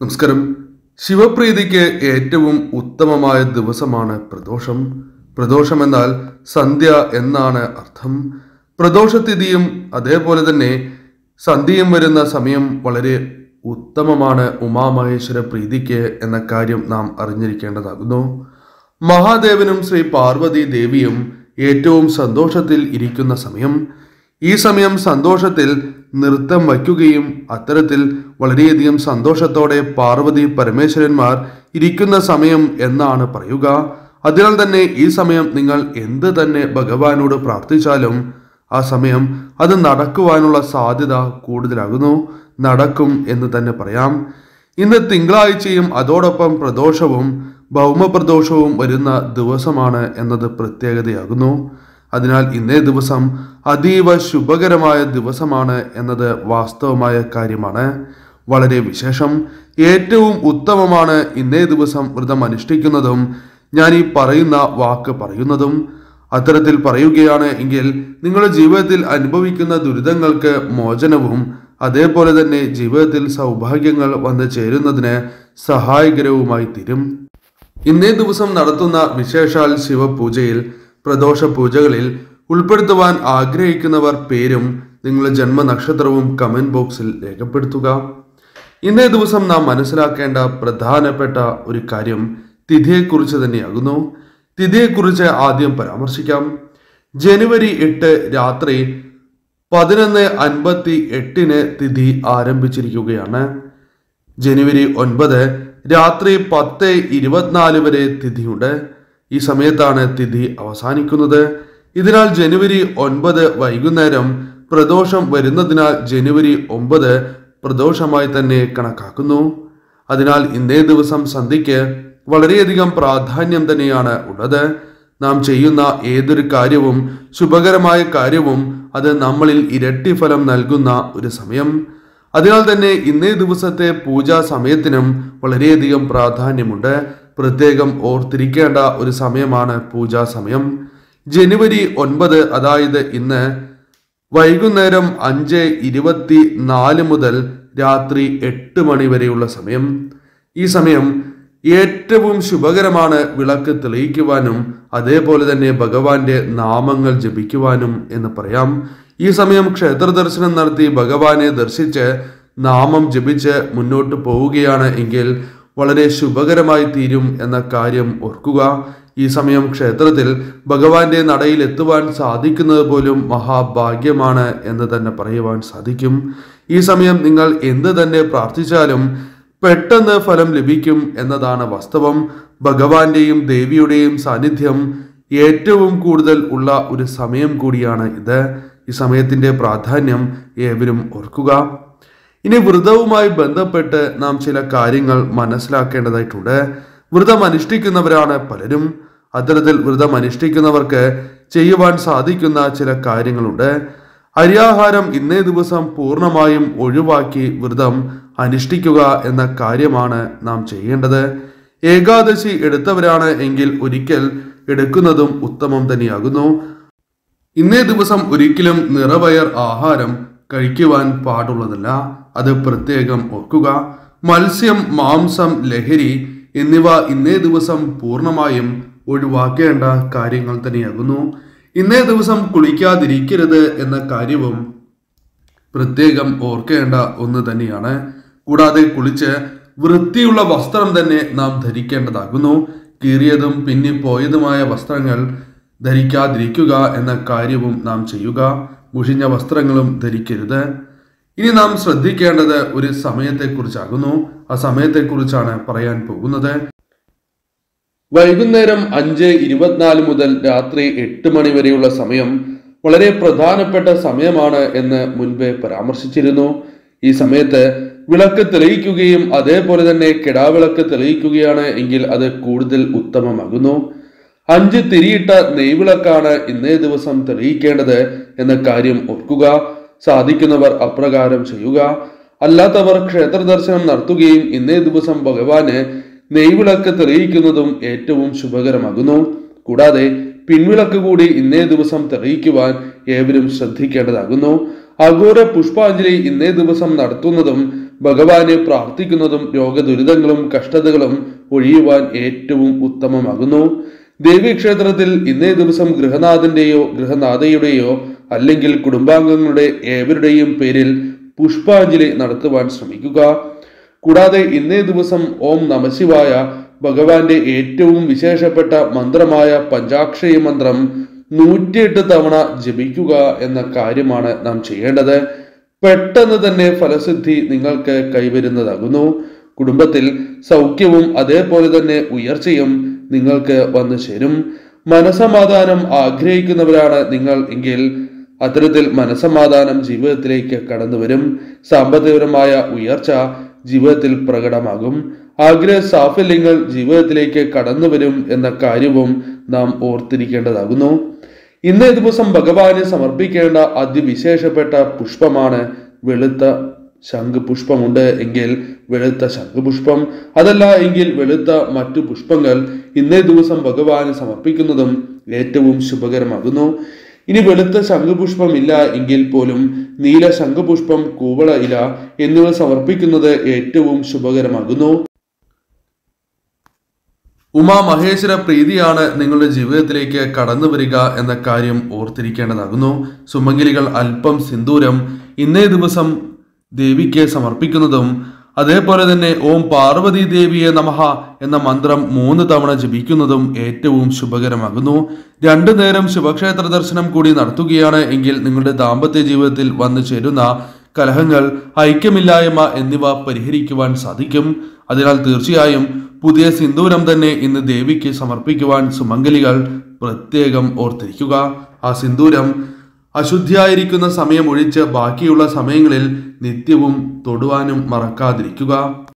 നമസ്കാരം. ശിവപ്രീതിക്ക് ഏറ്റവും ഉത്തമമായ ദിവസമാണ് പ്രദോഷം. പ്രദോഷം എന്നാൽ സന്ധ്യ എന്നാണ് അർത്ഥം. പ്രദോഷതിഥിയും അതേപോലെ തന്നെ സന്ധ്യയും വരുന്ന സമയം വളരെ ഉത്തമമാണ് ഉമാമഹേശ്വര പ്രീതിക്ക് എന്ന കാര്യം നാം അറിഞ്ഞിരിക്കേണ്ടതാകുന്നു. മഹാദേവനും ശ്രീ പാർവതി ദേവിയും ഏറ്റവും സന്തോഷത്തിൽ ഇരിക്കുന്ന സമയം. ഈ സമയം സന്തോഷത്തിൽ നൃത്തം വയ്ക്കുകയും അത്തരത്തിൽ വളരെയധികം സന്തോഷത്തോടെ പാർവതി പരമേശ്വരന്മാർ ഇരിക്കുന്ന സമയം എന്നാണ് പറയുക. അതിനാൽ തന്നെ ഈ സമയം നിങ്ങൾ എന്ത് തന്നെ ഭഗവാനോട് പ്രാർത്ഥിച്ചാലും ആ സമയം അത് നടക്കുവാനുള്ള സാധ്യത കൂടുതലാകുന്നു. നടക്കും എന്ന് തന്നെ പറയാം. ഇന്ന് തിങ്കളാഴ്ചയും അതോടൊപ്പം പ്രദോഷവും ഭൗമപ്രദോഷവും വരുന്ന ദിവസമാണ് എന്നത് പ്രത്യേകതയാകുന്നു. അതിനാൽ ഇന്നേ ദിവസം അതീവ ശുഭകരമായ ദിവസമാണ് എന്നത് വാസ്തവമായ കാര്യമാണ്. വളരെ വിശേഷം, ഏറ്റവും ഉത്തമമാണ് ഇന്നേ ദിവസം വ്രതം അനുഷ്ഠിക്കുന്നതും ഞാൻ ഈ പറയുന്ന വാക്ക് പറയുന്നതും. അത്തരത്തിൽ പറയുകയാണ് എങ്കിൽ നിങ്ങളുടെ ജീവിതത്തിൽ അനുഭവിക്കുന്ന ദുരിതങ്ങൾക്ക് മോചനവും അതേപോലെ തന്നെ ജീവിതത്തിൽ സൗഭാഗ്യങ്ങൾ വന്നു ചേരുന്നതിന് സഹായകരവുമായി തീരും. ഇന്നേ ദിവസം നടത്തുന്ന വിശേഷാൽ ശിവപൂജയിൽ പ്രദോഷ പൂജകളിൽ ഉൾപ്പെടുത്തുവാൻ ആഗ്രഹിക്കുന്നവർ പേരും നിങ്ങളുടെ ജന്മനക്ഷത്രവും കമന്റ് ബോക്സിൽ രേഖപ്പെടുത്തുക. ഇന്നേ ദിവസം നാം മനസ്സിലാക്കേണ്ട പ്രധാനപ്പെട്ട ഒരു കാര്യം തിഥിയെക്കുറിച്ച് തന്നെയാകുന്നു. തിഥിയെക്കുറിച്ച് ആദ്യം പരാമർശിക്കാം. ജനുവരി 8 രാത്രി 11:58 തിഥി ആരംഭിച്ചിരിക്കുകയാണ്. ജനുവരി 9 രാത്രി 10:24 വരെ തിഥിയുണ്ട്. ഈ സമയത്താണ് തിഥി അവസാനിക്കുന്നത്. ഇതിനാൽ ജനുവരി 9 വൈകുന്നേരം പ്രദോഷം വരുന്നതിനാൽ ജനുവരി 9 പ്രദോഷമായി തന്നെ കണക്കാക്കുന്നു. അതിനാൽ ഇന്നേ ദിവസം സന്ധ്യയ്ക്ക് വളരെയധികം പ്രാധാന്യം തന്നെയാണ് ഉള്ളത്. നാം ചെയ്യുന്ന ഏതൊരു കാര്യവും ശുഭകരമായ കാര്യവും അത് നമ്മളിൽ ഇരട്ടി ഫലം നൽകുന്ന ഒരു സമയം. അതിനാൽ തന്നെ ഇന്നേ ദിവസത്തെ പൂജാ സമയത്തിനും വളരെയധികം പ്രാധാന്യമുണ്ട്. പ്രത്യേകം ഓർത്തിരിക്കേണ്ട ഒരു സമയമാണ് പൂജാ സമയം. ജനുവരി 9 അതായത് ഇന്ന് വൈകുന്നേരം 5:24 മുതൽ രാത്രി 8 മണി വരെയുള്ള സമയം. ഈ സമയം ഏറ്റവും ശുഭകരമാണ് വിളക്ക് തെളിയിക്കുവാനും അതേപോലെ തന്നെ ഭഗവാന്റെ നാമങ്ങൾ ജപിക്കുവാനും എന്ന് പറയാം. ഈ സമയം ക്ഷേത്ര ദർശനം നടത്തി ഭഗവാനെ ദർശിച്ച് നാമം ജപിച്ച് മുന്നോട്ട് പോവുകയാണ് എങ്കിൽ വളരെ ശുഭകരമായി തീരും എന്ന കാര്യം ഓർക്കുക. ഈ സമയം ക്ഷേത്രത്തിൽ ഭഗവാന്റെ നടയിൽ എത്തുവാൻ സാധിക്കുന്നത് പോലും മഹാഭാഗ്യമാണ് എന്ന് തന്നെ പറയുവാൻ സാധിക്കും. ഈ സമയം നിങ്ങൾ എന്ത് തന്നെ പ്രാർത്ഥിച്ചാലും പെട്ടെന്ന് ഫലം ലഭിക്കും എന്നതാണ് വാസ്തവം. ഭഗവാന്റെയും ദേവിയുടെയും സാന്നിധ്യം ഏറ്റവും കൂടുതൽ ഉള്ള ഒരു സമയം കൂടിയാണ് ഇത്. ഈ സമയത്തിന്റെ പ്രാധാന്യം ഏവരും ഓർക്കുക. ഇനി വ്രതവുമായി ബന്ധപ്പെട്ട് നാം ചില കാര്യങ്ങൾ മനസ്സിലാക്കേണ്ടതായിട്ടുണ്ട്. വ്രതം അനുഷ്ഠിക്കുന്നവരാണ് പലരും. അത്തരത്തിൽ വ്രതം അനുഷ്ഠിക്കുന്നവർക്ക് ചെയ്യുവാൻ സാധിക്കുന്ന ചില കാര്യങ്ങളുണ്ട്. അരിയാഹാരം ഇന്നേ ദിവസം പൂർണ്ണമായും ഒഴിവാക്കി വ്രതം അനുഷ്ഠിക്കുക എന്ന കാര്യമാണ് നാം ചെയ്യേണ്ടത്. ഏകാദശി എടുത്തവരാണ് എങ്കിൽ ഒരിക്കൽ എടുക്കുന്നതും ഉത്തമം തന്നെയാകുന്നു. ഇന്നേ ദിവസം ഒരിക്കലും നിറവയർ ആഹാരം കഴിക്കുവാൻ പാടുള്ളതല്ല. അത് പ്രത്യേകം ഓർക്കുക. മത്സ്യം, മാംസം, ലഹരി എന്നിവ ഇന്നേ ദിവസം പൂർണ്ണമായും ഒഴിവാക്കേണ്ട കാര്യങ്ങൾ തന്നെയാകുന്നു. ഇന്നേ ദിവസം കുളിക്കാതിരിക്കരുത് എന്ന കാര്യവും പ്രത്യേകം ഓർക്കേണ്ട ഒന്ന് തന്നെയാണ്. കൂടാതെ കുളിച്ച് വൃത്തിയുള്ള വസ്ത്രം തന്നെ നാം ധരിക്കേണ്ടതാകുന്നു. കീറിയതും പിന്നിപ്പോയതുമായ വസ്ത്രങ്ങൾ ധരിക്കാതിരിക്കുക എന്ന കാര്യവും നാം ചെയ്യുക. മുഷിഞ്ഞ വസ്ത്രങ്ങളും ധരിക്കരുത്. ഇനി നാം ശ്രദ്ധിക്കേണ്ടത് ഒരു സമയത്തെക്കുറിച്ചാകുന്നു. ആ സമയത്തെക്കുറിച്ചാണ് പറയാൻ പോകുന്നത്. വൈകുന്നേരം 5:24 മുതൽ രാത്രി 8 മണി വരെയുള്ള സമയം വളരെ പ്രധാനപ്പെട്ട സമയമാണ് എന്ന് മുൻപേ പരാമർശിച്ചിരുന്നു. ഈ സമയത്ത് വിളക്ക് തെളിയിക്കുകയും അതേപോലെ തന്നെ കിടാവിളക്ക് തെളിയിക്കുകയാണ് എങ്കിൽ അത് കൂടുതൽ ഉത്തമമാകുന്നു. 5 തിരിയിട്ട നെയ്വിളക്കാണ് ഇന്നേ ദിവസം തെളിയിക്കേണ്ടത് എന്ന കാര്യം ഓർക്കുക. സാധിക്കുന്നവർ അപ്രകാരം ചെയ്യുക. അല്ലാത്തവർ ക്ഷേത്ര ദർശനം നടത്തുകയും ഇന്നേ ദിവസം ഭഗവാന് നെയ്വിളക്ക് തെളിയിക്കുന്നതും ഏറ്റവും ശുഭകരമാകുന്നു. കൂടാതെ പിൻവിളക്ക് കൂടി ഇന്നേ ദിവസം തെളിയിക്കുവാൻ ഏവരും ശ്രദ്ധിക്കേണ്ടതാകുന്നു. അഘോര പുഷ്പാഞ്ജലി ഇന്നേ ദിവസം നടത്തുന്നതും ഭഗവാനെ പ്രാർത്ഥിക്കുന്നതും രോഗദുരിതങ്ങളും കഷ്ടതകളും ഒഴിയുവാൻ ഏറ്റവും ഉത്തമമാകുന്നു. ദേവീക്ഷേത്രത്തിൽ ഇന്നേ ദിവസം ഗൃഹനാഥന്റെയോ ഗൃഹനാഥയുടെയോ അല്ലെങ്കിൽ കുടുംബാംഗങ്ങളുടെ ഏവരുടെയും പേരിൽ പുഷ്പാഞ്ജലി നടത്തുവാൻ ശ്രമിക്കുക. കൂടാതെ ഇന്നേ ദിവസം ഓം നമഃശിവായ ഭഗവാന്റെ ഏറ്റവും വിശേഷപ്പെട്ട മന്ത്രമായ പഞ്ചാക്ഷരി മന്ത്രം 108 തവണ ജപിക്കുക എന്ന കാര്യമാണ് നാം ചെയ്യേണ്ടത്. പെട്ടെന്ന് തന്നെ ഫലസിദ്ധി നിങ്ങൾക്ക് കൈവരുന്നതാകുന്നു. കുടുംബത്തിൽ സൗഖ്യവും അതേപോലെ തന്നെ ഉയർച്ചയും നിങ്ങൾക്ക് വന്നു ചേരും. മനസമാധാനം ആഗ്രഹിക്കുന്നവരാണ് നിങ്ങൾ എങ്കിൽ അത്തരത്തിൽ മനസമാധാനം ജീവിതത്തിലേക്ക് കടന്നു വരും. സാമ്പത്തികപരമായ ഉയർച്ച ജീവിതത്തിൽ പ്രകടമാകും. ആഗ്രഹ സാഫല്യങ്ങൾ ജീവിതത്തിലേക്ക് കടന്നു വരും എന്ന കാര്യവും നാം ഓർത്തിരിക്കേണ്ടതാകുന്നു. ഇന്നേ ദിവസം ഭഗവാന് സമർപ്പിക്കേണ്ട അതിവിശേഷപ്പെട്ട പുഷ്പമാണ് വെളുത്ത ശംഖുപുഷ്പമുണ്ട് എങ്കിൽ വെളുത്ത ശംഖുപുഷ്പം, അതല്ല എങ്കിൽ വെളുത്ത മറ്റു പുഷ്പങ്ങൾ ഇന്നേ ദിവസം ഭഗവാന് സമർപ്പിക്കുന്നതും ഏറ്റവും ശുഭകരമാകുന്നു. ഇനി വെളുത്ത ശംഖുപുഷ്പം ഇല്ല എങ്കിൽ പോലും നീല ശംഖുപുഷ്പം, കൂവള ഇല എന്നിവ സമർപ്പിക്കുന്നത് ഏറ്റവും ശുഭകരമാകുന്നു. ഉമാമഹേശ്വര പ്രീതിയാണ് നിങ്ങളുടെ ജീവിതത്തിലേക്ക് കടന്നു വരിക എന്ന കാര്യം ഓർത്തിരിക്കേണ്ടതാകുന്നു. സുമംഗലികൾ അല്പം സിന്ദൂരം ഇന്നേ ദിവസം ദേവിക്ക് സമർപ്പിക്കുന്നതും അതേപോലെ തന്നെ ഓം പാർവതി ദേവിയെ നമഃ എന്ന മന്ത്രം 3 തവണ ജപിക്കുന്നതും ഏറ്റവും ശുഭകരമാകുന്നു. 2 നേരം ശിവക്ഷേത്ര ദർശനം കൂടി നടത്തുകയാണ് എങ്കിൽ നിങ്ങളുടെ ദാമ്പത്യ ജീവിതത്തിൽ വന്നു ചേരുന്ന കലഹങ്ങൾ, ഐക്യമില്ലായ്മ എന്നിവ പരിഹരിക്കുവാൻ സാധിക്കും. അതിനാൽ തീർച്ചയായും പുതിയ സിന്ദൂരം തന്നെ ഇന്ന് ദേവിക്ക് സമർപ്പിക്കുവാൻ സുമംഗലികൾ പ്രത്യേകം ഓർത്തിരിക്കുക. ആ സിന്ദൂരം അശുദ്ധിയായിരിക്കുന്ന സമയം ഒഴിച്ച് ബാക്കിയുള്ള സമയങ്ങളിൽ നിത്യവും തൊടുവാനും മറക്കാതിരിക്കുക.